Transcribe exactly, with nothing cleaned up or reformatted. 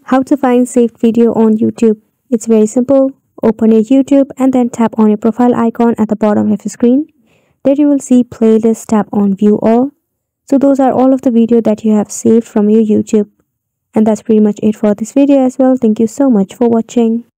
How to find saved video on YouTube. It's very simple. Open your YouTube and then tap on your profile icon at the bottom of your screen. There you will see playlist, tap on view all. So those are all of the video that you have saved from your YouTube. And that's pretty much it for this video as well. Thank you so much for watching.